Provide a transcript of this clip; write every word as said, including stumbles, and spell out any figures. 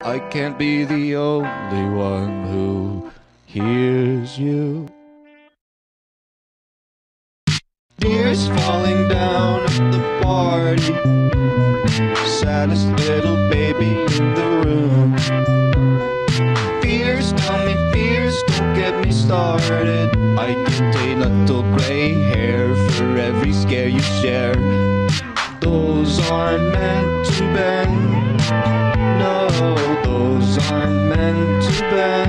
I can't be the only one who hears you. Tears falling down at the party, saddest little baby in the room. Fears, tell me fears, don't get me started. I get a little gray hair for every scare you share. Those aren't meant to bend, no, those aren't meant to bend.